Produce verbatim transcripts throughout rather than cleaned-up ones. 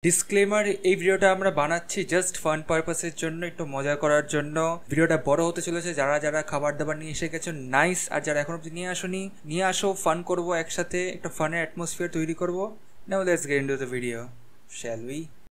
Disclaimer, এই ভিডিওটা আমরা বানাচ্ছি জাস্ট ফান পারপাসের জন্য, একটু মজা করার জন্য। ভিডিওটা বড় হতে চলেছে। যারা যারা খাবার দাবার নিয়ে এসে গেছো নাইস, আর যারা এখন অব্দি নিয়ে আসোনি নিয়ে আসো, ফান করবো একসাথে, একটা ফানের অ্যাটমসফিয়ার তৈরি করবো। Now let's get into the video, shall we?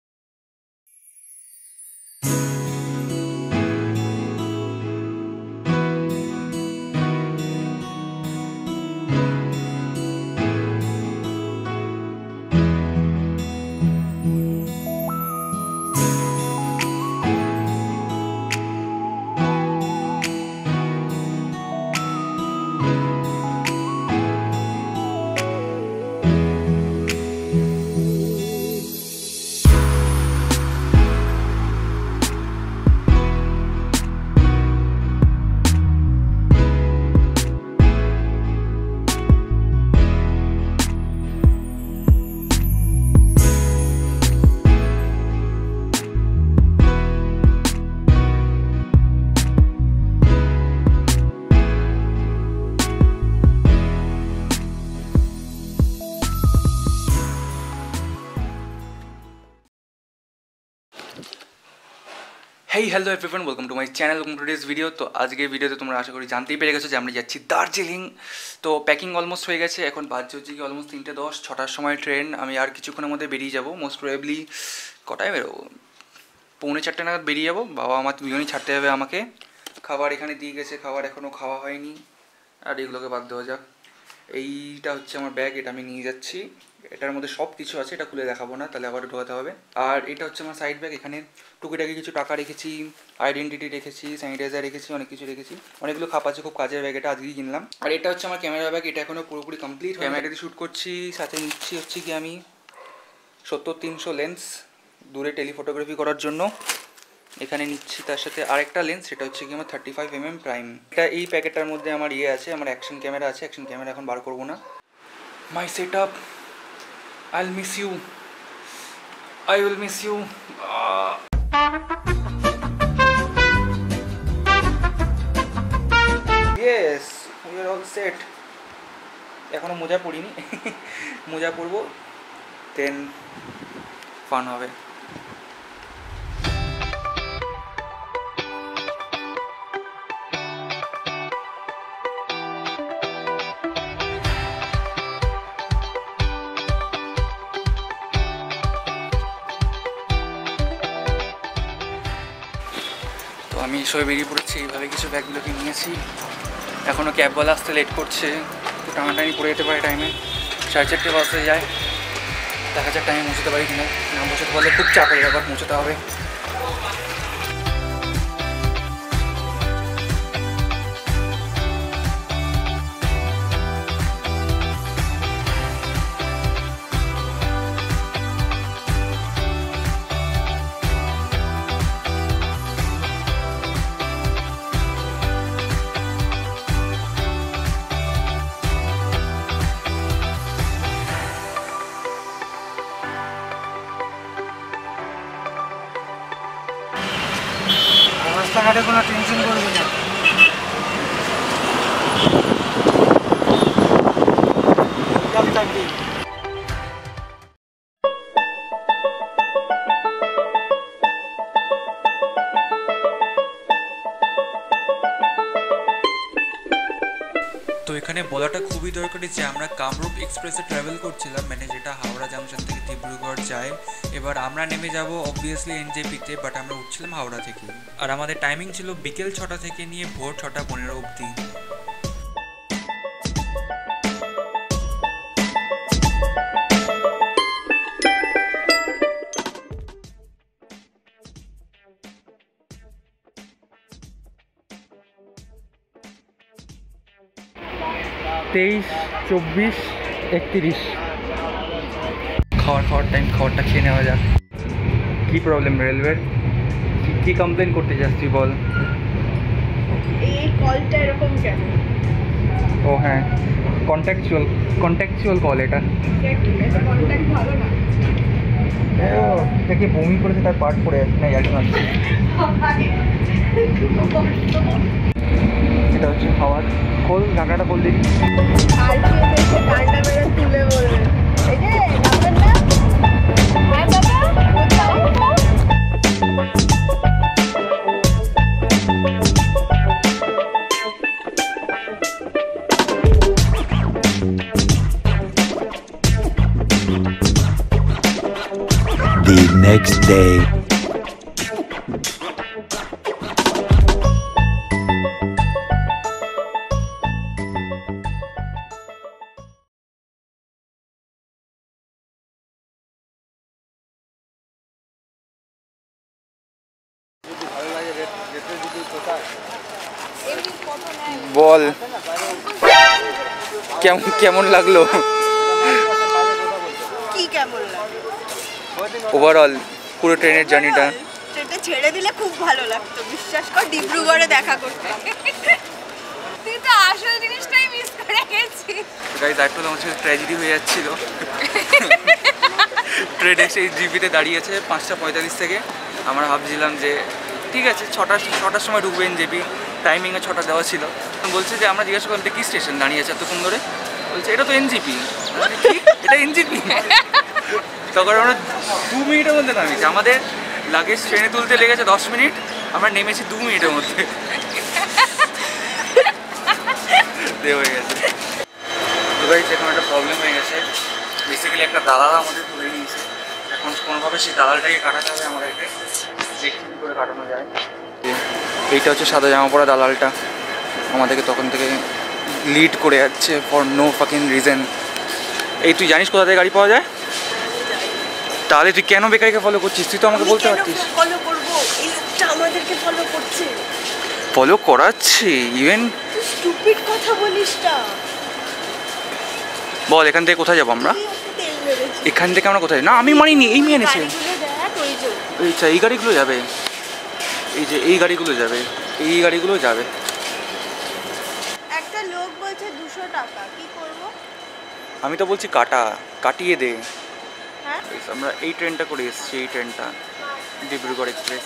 Hey hello everyone, welcome to my channel, welcome to this video. তো আজকের ভিডিওতে তোমরা আশা করি জানতেই পেরে গেছো যে আমরা যাচ্ছি দার্জিলিং। তো প্যাকিং অলমোস্ট হয়ে গেছে, এখন বাজছে হচ্ছে কি অলমোস্ট তিনটে দশ, ছটার সময় ট্রেন। আমি আর কিছুক্ষণের মধ্যে বেরিয়ে যাবো, মোস্ট প্রবেবলি কটায় বেরোবো, পৌনে চারটে নাগাদ বেরিয়ে যাবো। বাবা আমার দুজনেই ছাড়তে হবে আমাকে। খাবার এখানে দিয়ে গেছে, খাবার এখনও খাওয়া হয়নি, আর এগুলোকে বাদ দেওয়া যাক। এইটা হচ্ছে আমার ব্যাগ, এটা আমি নিয়ে যাচ্ছি। এটার মধ্যে সব কিছু আছে, এটা খুলে দেখাবো না, তাহলে আবার ঢোকাতে হবে। আর এটা হচ্ছে আমার সাইড ব্যাগ, এখানে টুকিটাকি কিছু টাকা রেখেছি, আইডেন্টিটি রেখেছি, স্যানিটাইজার রেখেছি, অনেক কিছু রেখেছি। অনেকগুলো খাপ আছে, খুব কাজের ব্যাগ, এটা আজকেই কিনলাম। আর এটা হচ্ছে আমার ক্যামেরা ব্যাগ, এটা এখনও পুরোপুরি কমপ্লিট। ক্যামেরাতে শ্যুট করছি, সাথে নিচ্ছি হচ্ছে কি আমি সত্তর তিনশো লেন্স দূরে টেলিফটোগ্রাফি করার জন্য। এখানে নিচ্ছি তার সাথে আরেকটা লেন্স, সেটা হচ্ছে কি আমার thirty five M M prime. এটা এই প্যাকেটটার মধ্যে আমার ইয়ে আছে, আমার অ্যাকশন ক্যামেরা আছে। অ্যাকশন ক্যামেরা এখন বার করবো না। My set up, I'll miss you. I will miss you. Uh... Yes, we are all set. এখনো মোজা পরিনি, মোজা পরবো, দেন ফান হবে। আমি সবাই বেরিয়ে পড়েছি, এইভাবে কিছু ব্যাগগুলোকে নিয়েছি। এখনও ক্যাবওয়ালা আসতে লেট করছে, তো টানাটানি পড়ে যেতে পারে টাইমে। সাড়ে চারটে বাজতে যায়, দেখা যাক টাইমে পৌঁছতে পারি কিনা। না পৌঁছতে পারলে খুব চাপের ব্যাপার, পৌঁছতে হবে। রাস্তাঘাটে কোনো টেনশন করবি না। তো এখানে বলাটা খুবই দরকারি যে আমরা কামরূপ এক্সপ্রেসে ট্রাভেল করছিলাম, মানে যেটা হাওড়া জাংশন থেকে ডিব্রুগড় যায়। এবার আমরা নেমে যাব অবভিয়াসলি এনজেপিতে, বাট আমরা উঠছিলাম হাওড়া থেকে। আর আমাদের টাইমিং ছিল বিকেল ছটা থেকে নিয়ে ভোর ছটা পনেরো অবধি। তেইশ, চব্বিশ, একত্রিশ খাওয়ার খাওয়ার টাইম, খাবারটা খেয়ে নেওয়া যাক। কী প্রবলেম রেলওয়ের? কী কমপ্লেন করতে চাস তুই বল? এই কলটা এরকম কেন? ও হ্যাঁ, কন্ট্যাকচুয়াল কন্ট্যাকচুয়াল কল এটা। এটা কন্ট্যাক্ট ভালো না। দেখে বমি করেছে, তার পার্ট পড়ে যাচ্ছে না, ইয়ার মাঝে। এটা হচ্ছে খাওয়ার। খোল, ঢাকাটা খোল দেখি। আর কি এসে ডান্ডা মেরে তুলে বলবে, এই যে নামের নাম, হ্যাঁ বাবা next day. বল কেমন কেমন লাগলো কি কেমন লাগে ওভারঅল পুরো ট্রেনের জার্নিটা? ট্রেনটা ছেড়ে দিলে খুব ভালো লাগতো, বিশ্বাস কর, ডিব্রুগড়ে দেখা করতে। তুই তো আসল জিনিসটাই মিস করে গেছিস। গাইস একটু আমার সাথে ট্র্যাজেডি হয়ে যাচ্ছিল। ট্রেন এসে জিপিতে দাঁড়িয়েছে পাঁচটা পঁয়তাল্লিশ থেকে। আমরা ভাবছিলাম যে ঠিক আছে ছটা ছটার সময় ঢুকবে এনজেপি, টাইমিংয়ে ছটা দেওয়া ছিল। বলছে যে আমরা জিজ্ঞাসা করলাম কী স্টেশন দাঁড়িয়ে আছে এতক্ষণ ধরে, বলছে এটা তো এনজিপি। এটা এনজিপি? তখন আমরা দু মিনিটের মধ্যে নামিয়েছি। আমাদের লাগেজ ট্রেনে তুলতে লেগেছে দশ মিনিট, আমরা নেমেছি দু মিনিটের মধ্যে। দেওয়া হয়ে গেছে। তো গাইস এখন একটা প্রবলেম হয়ে গেছে, বেসিক্যালি একটা দালাল আমাদের ধরে নিয়েছে। এখন কোনোভাবে সেই দালালটাকে কাটাতে হবে আমাদেরকে, দেখি কী করে কাটানো যায়। এইটা হচ্ছে সাদা জামা পরা দালালটা, আমাদেরকে তখন থেকে লিড করে যাচ্ছে ফর নো ফাকিং রিজন। এই তুই জানিস কোথা থেকে গাড়ি পাওয়া যায়? তাহলে তুই কেন বেকারিকে ফলো করছিস? তুই তো আমাকে বলতে পারতিস। ফলো করবো, এই লোকটা আমাদেরকে ফলো করছে। ফলো করাচ্ছে ইভেন? স্টুপিড কথা বলিস না। বল এখান থেকে কোথায় যাবো আমরা? এখান থেকে আমরা কোথায়? না আমি মানিনি, এই মেয়ে এনেছে। আচ্ছা এই গাড়িগুলো যাবে, এই যে এই গাড়িগুলো যাবে, এই গাড়িগুলো যাবে। একটা লোক বলছে দুশো টাকা, কি করব? আমি তো বলছি কাটা, কাটিয়ে দে। হ্যাঁ আমরা এই ট্রেনটা করে এসেছি, এই ট্রেনটা ডিব্রুগড় এক্সপ্রেস।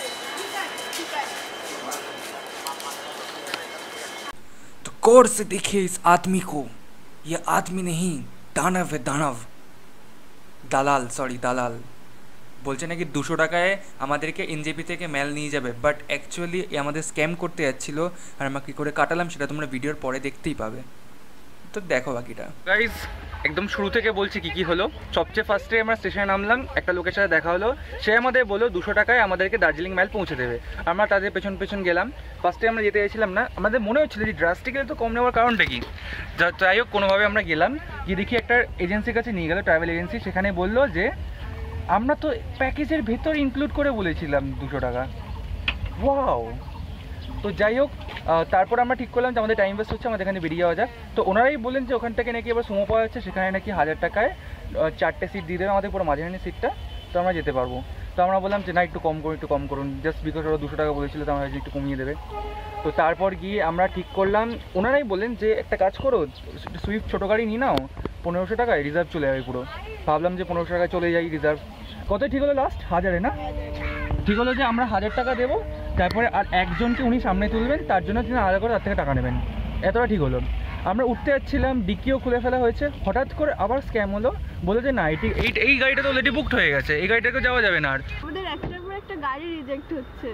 तो गौर से देखिए इस आदमी को, ये आदमी नहीं दानव है दानव। দালাল, সরি দালাল বলছে নাকি দুশো টাকায় আমাদেরকে এনজেপি থেকে মেল নিয়ে যাবে, বাট অ্যাকচুয়ালি আমাদের স্ক্যাম করতে যাচ্ছিলো। আর আমরা কী করে কাটালাম সেটা তোমরা ভিডিওর পরে দেখতেই পাবে, তো দেখো বাকিটা। গাইজ একদম শুরু থেকে বলছি কী কী হলো। সবচেয়ে ফার্স্টে আমরা স্টেশনে নামলাম, একটা লোকের সাথে দেখা হলো। সে আমাদের বললো দুশো টাকায় আমাদেরকে দার্জিলিং মেল পৌঁছে দেবে। আমরা তাদের পেছন পেছন গেলাম। ফার্স্টে আমরা যেতে চাইছিলাম না, আমাদের মনে হচ্ছিলো যে ড্রাস্টিক্যালি তো কম নেওয়ার কারণটা কি। যাই হোক কোনোভাবে আমরা গেলাম, গিয়ে দেখি একটা এজেন্সির কাছে নিয়ে গেলো, ট্রাভেল এজেন্সি। সেখানে বললো যে আমরা তো প্যাকেজের ভেতর ইনক্লুড করে বলেছিলাম দুশো টাকা। ওয়াও। তো যাই হোক তারপর আমরা ঠিক করলাম যে আমাদের টাইম ওয়েস্ট হচ্ছে, আমাদের এখানে বেরিয়ে যাওয়া যাক। তো ওনারাই বললেন যে ওখান থেকে নাকি এবার সুমো পাওয়া যাচ্ছে, সেখানে নাকি হাজার টাকায় চারটে সিট দিয়ে দেবে আমাদের পুরো মাঝখানে সিটটা, তো আমরা যেতে পারবো। তো আমরা বললাম যে না একটু কম করুন, একটু কম করুন, জাস্ট বিকজ ওরা দুশো টাকা বলেছিল, তো আমরা একটু কমিয়ে দেবে। তো তারপর গিয়ে আমরা ঠিক করলাম, ওনারাই বললেন যে একটা কাজ করো, সুইফট ছোটো গাড়ি নিয়ে নাও, পনেরোশো টাকায় রিজার্ভ চলে যাবে পুরো। ভাবলাম যে পনেরোশো টাকায় চলে যাই রিজার্ভ। কত ঠিক হলো লাস্ট? হাজারে না? ঠিক হলো যে আমরা হাজার টাকা দেবো, তারপরে আর একজনকে উনি সামনে তুলবেন, তার জন্য তিনি আলাদা করে তার থেকে টাকা নেবেন। এতটা ঠিক হলো। আমরা উঠতে যাচ্ছিলাম, ডিকিও খুলে ফেলা হয়েছে, হঠাৎ করে আবার স্ক্যাম হলো। বলে যে না এটি এই এই গাড়িটা তো অলরেডি বুকড হয়ে গেছে, এই গাড়িটাকে যাওয়া যাবে না। আর আমাদের একটার পর একটা গাড়ি রিজেক্ট হচ্ছে।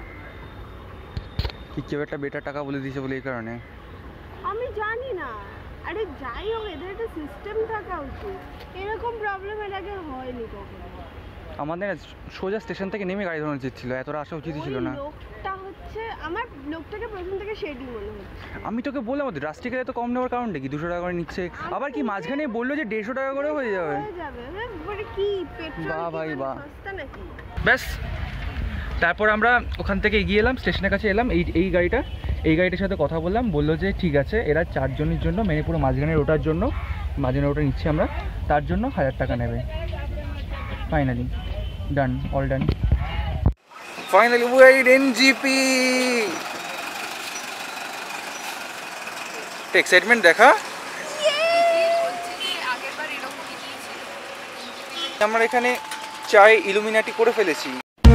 কি কেউ একটা বেটার টাকা বলে দিয়েছে বলে এই কারণে? আমি জানি না। আরে যাই হোক, এদের একটা সিস্টেম থাকা উচিত। এরকম প্রবলেম এর আগে হয়নি কখনো। আমাদের সোজা স্টেশন থেকে নেমে গাড়ি ধরানো উচিত ছিল, এতটা আসা উচিতই ছিল না। লোকটা হচ্ছে আমার লোকটাকে প্রথম থেকে শেডি মনে হচ্ছে। আমি তোকে বললাম রাস্টিকে এত কম নেওয়ার কারণটা কি? দুশো টাকা করে নিচ্ছে, আবার কি মাঝখানে বললো যে দেড়শো টাকা করে হয়ে যাবে। কি পেট্রোল বাহ ভাই বাহ, সস্তা নাকি? ব্যাস তারপর আমরা ওখান থেকে এগিয়ে এলাম, স্টেশনের কাছে এলাম। এই এই গাড়িটা এই গাড়িটার সাথে কথা বললাম, বললো যে ঠিক আছে এরা চারজনের জন্য মেনে পুরো মাঝখানে ওটার জন্য মাঝখানে ওটা নিচ্ছি আমরা, তার জন্য হাজার টাকা নেবে। Finally done, all done. Finally we are in GP. Excitement দেখা। আমরা এখানে চায় ইলুমিনাটি করে ফেলেছি।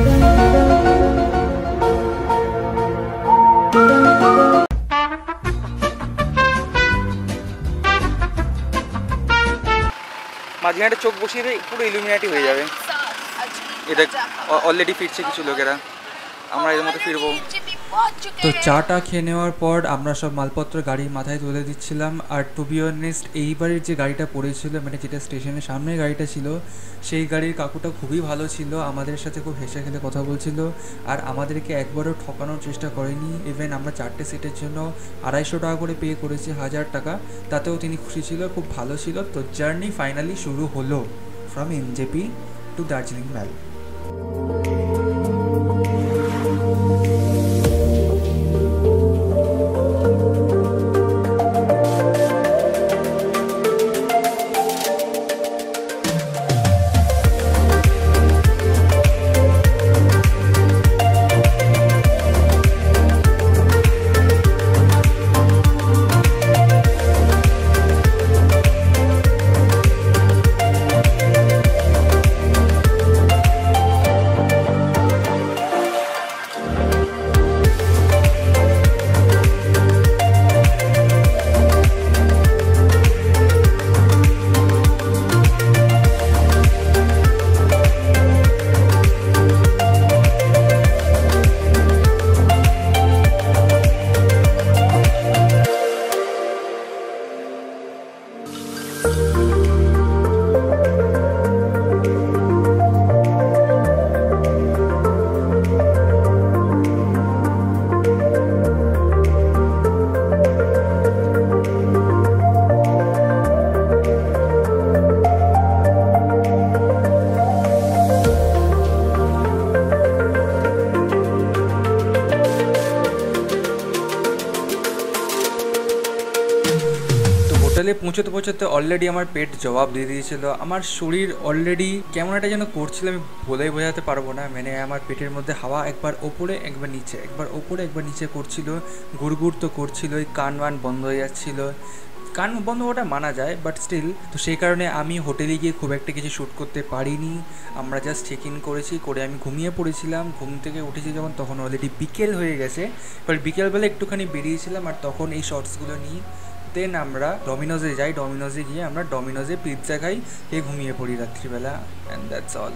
মাঝখানে চোখ বসিয়ে দেয়, পুরো ইলুমিনাটি হয়ে যাবে। এটা অলরেডি ফিরছে কিছু লোকেরা, আমরা এর মতো ফিরবো। তো চাটা খেয়ে নেওয়ার পর আমরা সব মালপত্র গাড়ির মাথায় তুলে দিচ্ছিলাম। আর টু বি অনেস্ট এইবারের যে গাড়িটা পড়েছিল, মানে যেটা স্টেশনের সামনে গাড়িটা ছিল, সেই গাড়ির কাকুটা খুবই ভালো ছিল, আমাদের সাথে খুব হেসে খেলে কথা বলছিল আর আমাদেরকে একবারও ঠকানোর চেষ্টা করেনি। ইভেন আমরা চারটে সিটের জন্য আড়াইশো টাকা করে পে করেছি, হাজার টাকা, তাতেও তিনি খুশি ছিল, খুব ভালো ছিল। তো জার্নি ফাইনালি শুরু হলো from NJP to Darjeeling mall. হোটেলে পৌঁছতে পৌঁছতে অলরেডি আমার পেট জবাব দিয়ে দিয়েছিল, আমার শরীর অলরেডি কেমন একটা যেন করছিল, আমি বলেই বোঝাতে পারবো না। মানে আমার পেটের মধ্যে হাওয়া একবার ওপরে একবার নিচে, একবার ওপরে একবার নিচে করছিল, গুড়গুড় তো করছিল, ওই কান ওয়ান বন্ধ হয়ে যাচ্ছিলো। কান বন্ধ ওটা মানা যায়, বাট স্টিল। তো সেই কারণে আমি হোটেলে গিয়ে খুব একটা কিছু শ্যুট করতে পারিনি। আমরা জাস্ট চেক ইন করেছি, করে আমি ঘুমিয়ে পড়েছিলাম। ঘুম থেকে উঠেছি যখন, তখন অলরেডি বিকেল হয়ে গেছে। বাট বিকেলবেলা একটুখানি বেরিয়েছিলাম আর তখন এই শর্টসগুলো নিই। দেন আমরা ডমিনোজে যাই, ডমিনোজে গিয়ে আমরা ডমিনোজে পিৎজা খাই, খেয়ে ঘুমিয়ে পড়ি রাত্রিবেলা। And that's all.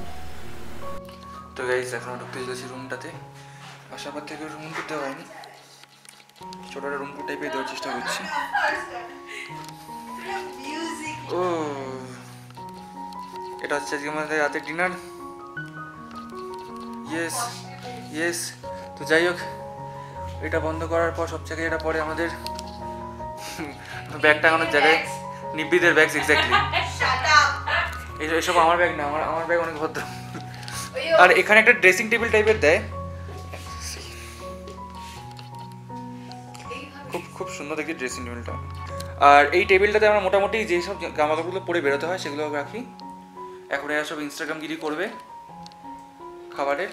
তো গাইজ এখন ঢুকতে চলেছি রুমটাতে। আসার পর থেকে রুম করতে হয়নি, ছোটো একটা রুম টাইপের দেওয়ার চেষ্টা করছি। ও এটা হচ্ছে আজকে আমাদের রাতের ডিনার। Yes yes. তো যাই হোক, এটা বন্ধ করার পর সব জায়গায় এটা পরে আমাদের ব্যাগ টাঙানোর জায়গায়, নিব্বিদের ব্যাগ। এক্স্যাক্টলি, এসব আমার ব্যাগ না, আমার আমার ব্যাগ অনেক ভদ্র। আর এখানে একটা ড্রেসিং টেবিল টাইপের দেয়, খুব খুব সুন্দর দেখি ড্রেসিং টেবিলটা। আর এই টেবিলটাতে আমরা মোটামুটি যেসব জামা কাপড়গুলো পরে বেরোতে হয় সেগুলো রাখি। এখন এরা সব ইনস্টাগ্রাম গিরি করবে খাবারের,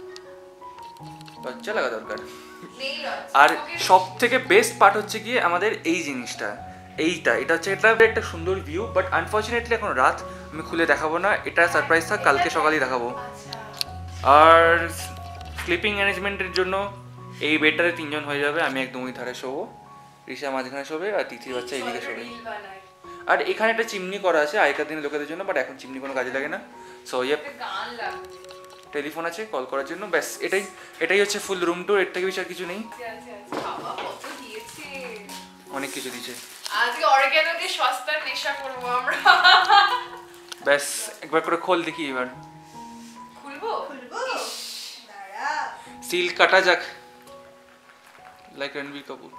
লজ্জা লাগা দরকার। আর সব থেকে বেস্ট পার্ট হচ্ছে গিয়ে আমাদের এই জিনিসটা, এইটা এটা হচ্ছে এটা একটা সুন্দর ভিউ, বাট আনফর্চুনেটলি এখন রাত, আমি খুলে দেখাবো না, এটা সারপ্রাইজ থাক, কালকে সকালেই দেখাবো। আর স্লিপিং অ্যারেঞ্জমেন্টের জন্য এই বেডটাতে তিনজন হয়ে যাবে, আমি একদম ওই ধারে শোবো, ঋষা মাঝখানে শোবে আর তিথির বাচ্চা এইদিকে শোবে। আর এখানে একটা চিমনি করা আছে আগেকার দিনের লোকেদের জন্য, বাট এখন চিমনি কোনো কাজে লাগে না। সো ইয়েপ, টেলিফোন আছে কল করার জন্য, ব্যাস এটাই এটাই হচ্ছে ফুল রুম টুর। এর থেকে বেশি আর কিছু নেই। অনেক কিছু দিয়েছে। আজকে অরিগ্যানো দিয়ে সস্তার নেশা করব আমরা। ব্যাস একবার করে খোল দেখি, এবার খুলবো খুলবো দাঁড়া, সিল কাটা যাক লাইক রণবীর কাপুর।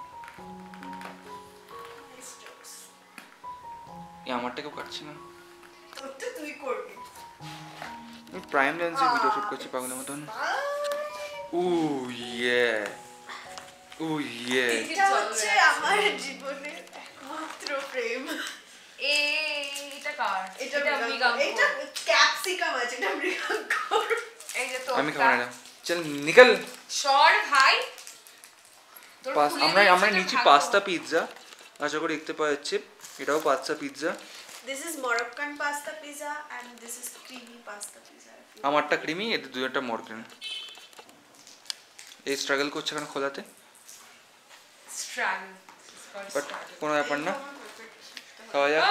এই আমারটাকেও কাটছি না, তোরটা তুই করবি। আমি প্রাইম লেন্সে ভিডিও শুট করছি পাগলের মতন। ও ইয়ে ও ইয়ে, এটা হচ্ছে আমার জীবনের একমাত্র প্রেম। এটা কার? এটা মৃগাঙ্ক। এটা ক্যাপসিকাম আছে, এটা মৃগাঙ্ক। এই যে তো আমি খাবো না, চল নিকল সর ভাই। আমরা আমরা নিচে পাস্তা পিৎজা, আশা করি দেখতে পাওয়া যাচ্ছে, এটাও pasta pizza. This is Moroccan pasta pizza and this is creamy pasta pizza. আমারটা ক্রিমি, এদের দুইটা মরকেন। এই স্ট্রাগল করছে এখন খোলাতে, স্ট্রাগল, বাট কোনো ব্যাপার না, খাওয়া যাক।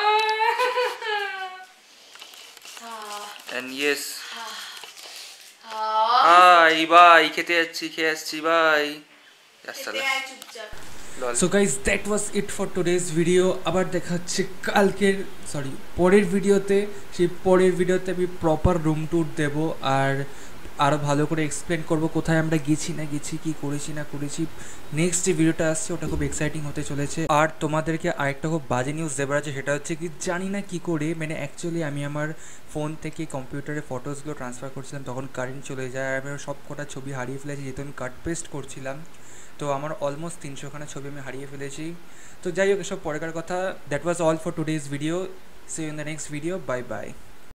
এন্ড ইয়েস, হাই ভাই, খেতে যাচ্ছি, খেয়ে আসছি ভাই। So guys that was it for today's video. আবার দেখা হচ্ছে কালকের সরি পরের ভিডিওতে। সেই পরের ভিডিওতে আমি প্রপার রুম ট্যুর দেবো আর আরও ভালো করে এক্সপ্লেন করবো কোথায় আমরা গেছি না গেছি, কী করেছি না করেছি। নেক্সট যে ভিডিওটা আসছে ওটা খুব এক্সাইটিং হতে চলেছে। আর তোমাদেরকে আরেকটা খুব বাজে নিউজ দেবার আছে, সেটা হচ্ছে কি জানি না কী করে, মানে অ্যাকচুয়ালি আমি আমার ফোন থেকে কম্পিউটারে ফটোসগুলো ট্রান্সফার করছিলাম, তখন কারেন্ট চলে যায় আর আমি সব কটা ছবি হারিয়ে ফেলেছি যেহেতু আমি কাট পেস্ট করছিলাম। তো আমার অলমোস্ট তিনশোখানা ছবি আমি হারিয়ে ফেলেছি। তো যাই হোক এসব পরেকার কথা। That was all for today's video. See you in the next video. Bye by.